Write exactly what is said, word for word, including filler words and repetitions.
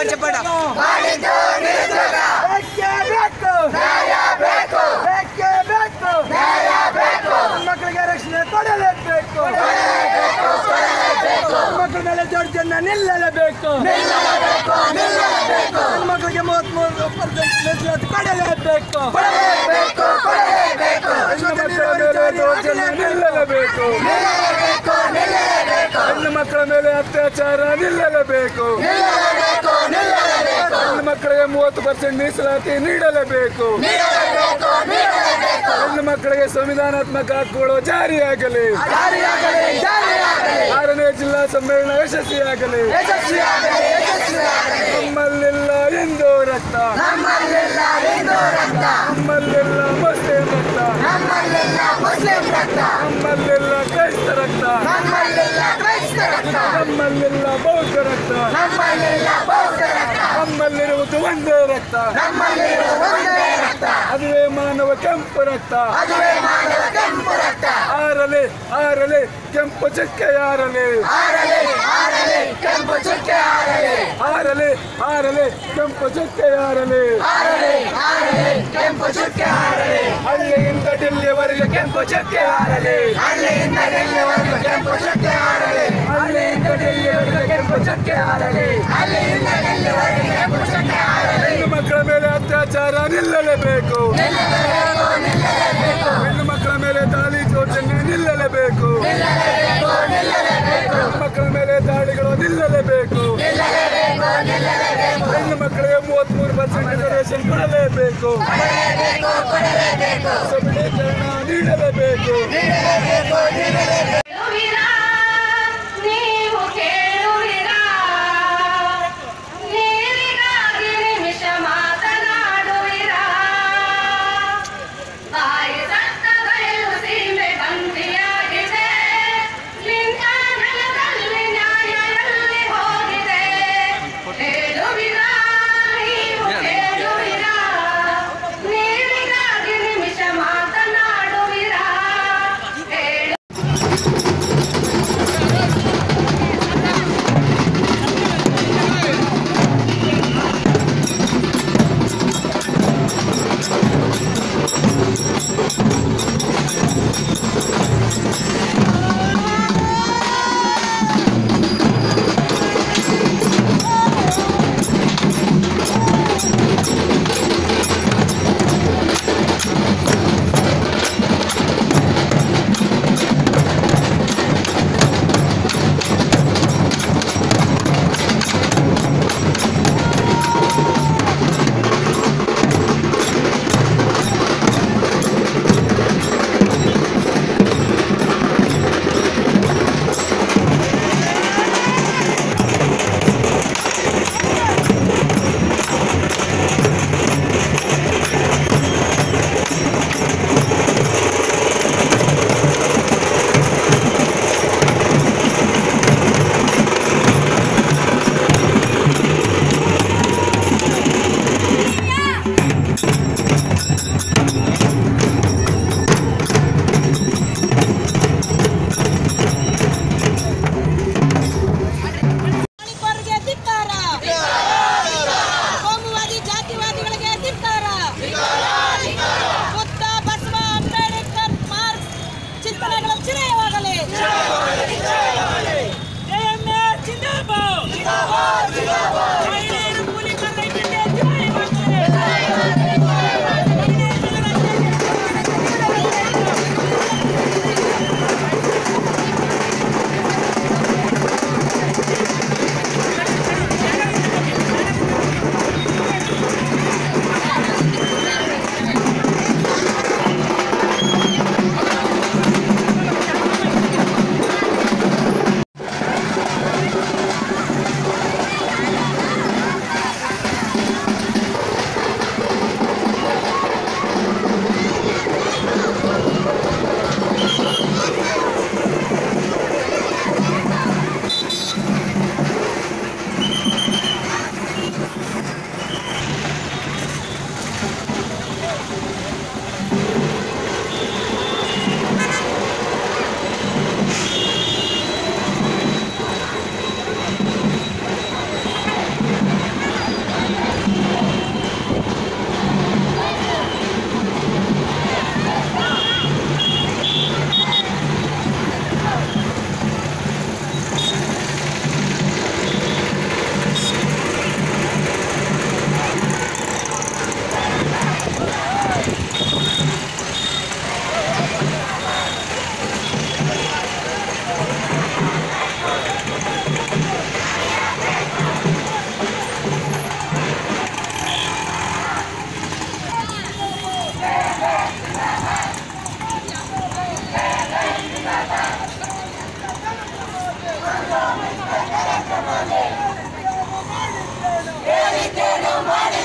ಚಪ್ಪಟ ಮಕ್ಕಳಿಗೆ ರಕ್ಷಣೆ ಕೊಡಲೇಬೇಕು, ಮಕ್ಕಳ ಮೇಲೆ ದೌರ್ಜನ್ಯ ನಿಲ್ಲಲೇಬೇಕು, ಮಕ್ಕಳಿಗೆ ಮೂವತ್ಮೂರು ಪರ್ಸೆಂಟ್ ಮೀಸಲಾತಿ ಕೊಡಲೇಬೇಕು, ನಿಲ್ಲಲೇಬೇಕು, ಹೆಣ್ಣು ಮಕ್ಕಳ ಮೇಲೆ ಅತ್ಯಾಚಾರ ನಿಲ್ಲಲೇಬೇಕು, ಹೆಣ್ಣು ಮಕ್ಕಳಿಗೆ ಮೂವತ್ತು ಪರ್ಸೆಂಟ್ ಮೀಸಲಾತಿ ನೀಡಲೇಬೇಕು, ಹೆಣ್ಣು ಮಕ್ಕಳಿಗೆ ಸಂವಿಧಾನಾತ್ಮಕ ಹಕ್ಕುಗಳು ಜಾರಿಯಾಗಲಿ, ಆರನೇ ಜಿಲ್ಲಾ ಸಮ್ಮೇಳನ ಯಶಸ್ವಿಯಾಗಲಿ. ನಮ್ಮಲ್ಲಿಲ್ಲ ಹಿಂದೂ ರಕ್ತ, ನಮ್ಮಲ್ಲಿಲ್ಲ ಮುಸ್ಲಿಂ ರಕ್ತ, ನಮ್ಮಲ್ಲಿಲ್ಲ ಕ್ರೈಸ್ತ ರಕ್ತ, ನಮ್ಮಲ್ಲಿಲ್ಲ ಬೌದ್ಧ ರಕ್ತ, ನಮ್ಮಲ್ಲಿರುವುದು ಒಂದೇ ರಕ್ತ, ಅದುವೇ ಮಾನವ ಕೆಂಪು ರಕ್ತ. ಆರಲಿ ಆರಲಿ ಕೆಂಪು ಚುಕ್ಕೆ ಆರಲಿ, ಆರಲಿ ಆರಲಿ ಕೆಂಪು ಚುಕ್ಕೆ ಆರಲಿ, ಹಳ್ಳಿಯಿಂದ ಡೆಲ್ಲಿಯವರೆಗೆ ಕೆಂಪು ಚುಕ್ಕೆ ಆರಲಿ, ಹಳ್ಳಿಯಿಂದ ಡೆಲ್ಲಿಯವರೆಗೆ ಕೆಂಪು ಚುಕ್ಕೆ ಆರಲಿ. ಹೆಣ್ಣು ಮಕ್ಕಳ ಮೇಲೆ ಅತ್ಯಾಚಾರ ನಿಲ್ಲಲೇಬೇಕು, ಹೆಣ್ಣು ಮಕ್ಕಳ ಮೇಲೆ ದಾಳಿ ದೌರ್ಜನ್ಯ ನಿಲ್ಲಲೇಬೇಕು, ಹೆಣ್ಣು ಮಕ್ಕಳ ಮೇಲೆ ದಾಳಿಗಳು ನಿಲ್ಲಲೇಬೇಕು, ಹೆಣ್ಣು ಮಕ್ಕಳಿಗೆ ಮೂವತ್ಮೂರು ಪರ್ಸೆಂಟ್ ರಿಸರ್ವೇಶನ್ ಕೊಡಲೇಬೇಕು, ಸಬಲೀಕರಣ ನೀಡಲೇಬೇಕು. ಹೇಳಿದ್ದೇನು ಮಾಡಿದ್ದೇನು